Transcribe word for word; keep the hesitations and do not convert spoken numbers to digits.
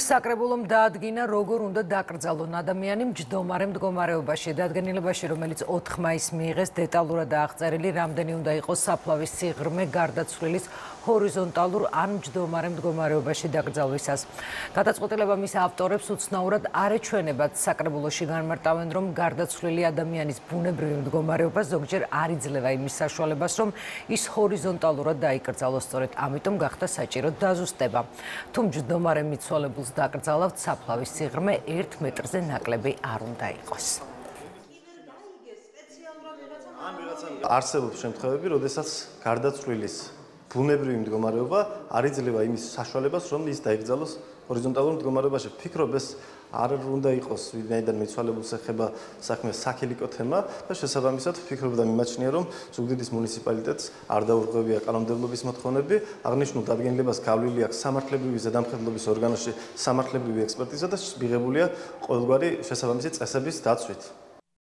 საკრებულომ დაადგინა, როგორ უნდა დაკრძალონ ადამიანი მჯდომარე მდგომარეობაში. დადგენილებაში, რომელიც ოთხ მაისს მიიღეს, დეტალურად აღწერილი, რამდენი უნდა იყოს საფლავის სიღრმე გარდაცვლილის ჰორიზონტალურ ან მჯდომარე მდგომარეობაში დაკრძალვისას. გადაწყვეტილება მის ავტორებს უცნაურად არ ეჩვენებათ. საკრებულოში განმარტავენ, რომ გარდაცვლილი ადამიანის ბუნებრივი მდგომარეობა ზოგჯერ არ იძლევა იმის საშუალებას, რომ ის ჰორიზონტალურად დაიკრძალოს. სწორედ ამიტომ გახდა საჭირო დაზუსტება. თუ მჯდომარე მიცვალებულს დაკრძალავთ, საფლავის სიღრმე ერთ მეტრზე ნაკლები არ უნდა იყოს. არსებობს შემთხვევები, როდესაც გარდაცვლილის ბუნებრივი მდგომარეობა არ იძლევა იმის საშუალებას, რომ ის დაიკრძალოს ჰორიზონტალურ მდგომარეობაში. ვფიქრობ, ეს არ უნდა იყოს ვინაიდან მიცვალებულს ეხება საქმე საქილიკო თემა და შესაბამისად ვფიქრობ და მიმაჩნია, რომ ზუგდიდის მუნიციპალიტეტს არ დაურღვევია კანონმდებლობის მოთხოვნები, აღნიშნულ დადგენილებას გავლილი აქვს სამართლებრივი ზედამხედველობის ორგანოში სამართლებრივი ექსპერტიზა და მიღებულია ყოველგვარი შესაბამისი წესების დაცვით.